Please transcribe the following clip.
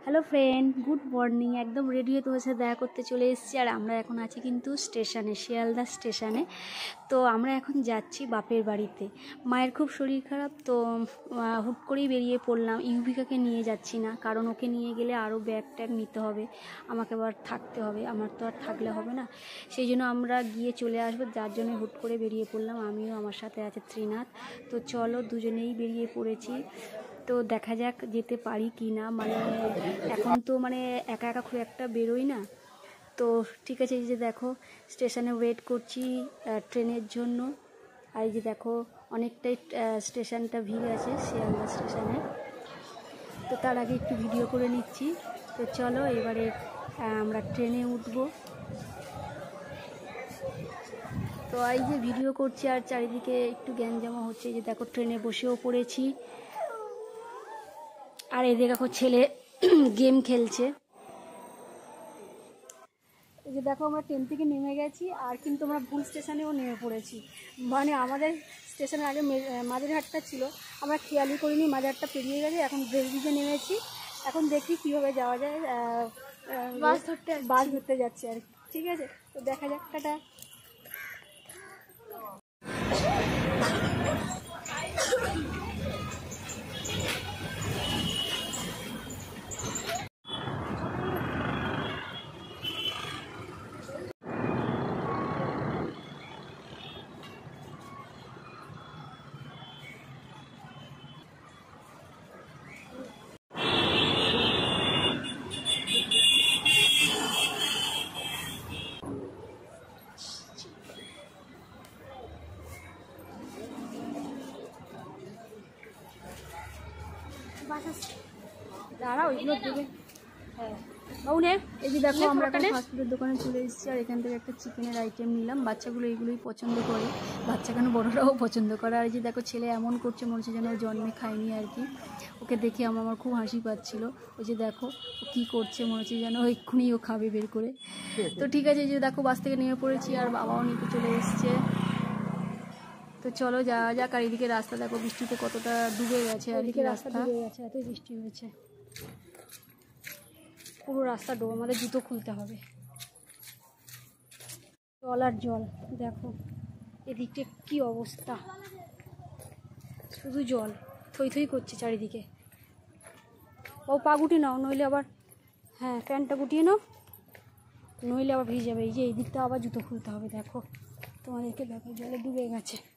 Hello friend, good morning. একদম ready হয়ে তোমার সাথে দেখা করতে চলে এসেছি। আর আমরা এখন আছি কিন্তু স্টেশনে, শিয়ালদা স্টেশনে। তো আমরা এখন যাচ্ছি বাপের বাড়িতে। মায়ের খুব শরীর খারাপ, তো হুট করেই বেরিয়ে পড়লাম। ইউবিকাকে নিয়ে যাচ্ছি না, কারণ ওকে নিয়ে গেলে আরও ব্যাগ ট্যাগ নিতে হবে, আমাকে আবার থাকতে হবে, আমার তো আর থাকলে হবে না। সেই জন্য আমরা গিয়ে চলে আসবো, যার জন্য হুট করে বেরিয়ে পড়লাম। আমিও, আমার সাথে আছে ত্রিনাথ। তো চলো, দুজনেই বেরিয়ে পড়েছি। তো দেখা যাক যেতে পারি কি না। মানে এখন তো মানে একা একা খুব একটা বেরোই না। তো ঠিক আছে, এই যে দেখো স্টেশনে ওয়েট করছি ট্রেনের জন্য। আর এই যে দেখো অনেকটাই স্টেশনটা ভিড় আছে, শিয়ালদা স্টেশনে। তো তার আগে একটু ভিডিও করে নিচ্ছি। তো চলো এবারে আমরা ট্রেনে উঠবো। তো এই যে ভিডিও করছি আর চারিদিকে একটু গ্যাঞ্জামা হচ্ছে। এই যে দেখো ট্রেনে বসেও পড়েছি। আর এই দেখো ছেলে গেম খেলছে। এই যে দেখো আমরা ট্রেন থেকে নেমে গেছি, আর কিন্তু আমরা ভুল স্টেশনেও নেমে পড়েছি। মানে আমাদের স্টেশনের আগে মাঝেরহাটটা ছিল, আমরা খেয়ালই করিনি, মাঝেরহাটটা পেরিয়ে গেছে। এখন ব্রিজে নেমেছি। এখন দেখি কীভাবে যাওয়া যায়। বাস ধরতে যাচ্ছি আর কি। ঠিক আছে, তো দেখা যাক। টাটা। দাঁড়া, ওইগুলো দেবে। হ্যাঁ বাবুনে, এই যে দেখো আমরা একটা ফাস্টফুডের দোকানে চলে এসেছি। আর এখান থেকে একটা চিকেনের আইটেম নিলাম। বাচ্চাগুলো এইগুলোই পছন্দ করে, বাচ্চা কেন বড়রাও পছন্দ করে। আর এই যে দেখো ছেলে এমন করছে, মনে হচ্ছে যেন জন্মে খায়নি আর কি। ওকে দেখে আমার খুব হাসি পাচ্ছিল। ওই যে দেখো ও কী করছে, মনে হচ্ছে যেন এক্ষুনি ও খাবে বের করে। তো ঠিক আছে, এই যে দেখো বাস থেকে নেমে পড়েছি, আর বাবাও নিতে চলে এসছে। তো চলো যাওয়া যাক। আর এদিকে রাস্তা দেখো বৃষ্টিতে কতটা ডুবে গেছে, আর এদিকে রাস্তা ডুবে গেছে, এত বৃষ্টি হয়েছে। পুরো রাস্তা ডুবে, আমাদের জুতো খুলতে হবে। জল আর জল, দেখো এদিকটা কি অবস্থা, শুধু জল, থই থই করছে চারিদিকে। ও পা গুটিয়ে নাও, নইলে আবার, হ্যাঁ প্যান্টটা গুটিয়ে নাও, নইলে আবার ভিজে যাবে। এই যে এই দিকটা আবার জুতো খুলতে হবে। দেখো তোমাদেরকে দেখো, জলে ডুবে গেছে।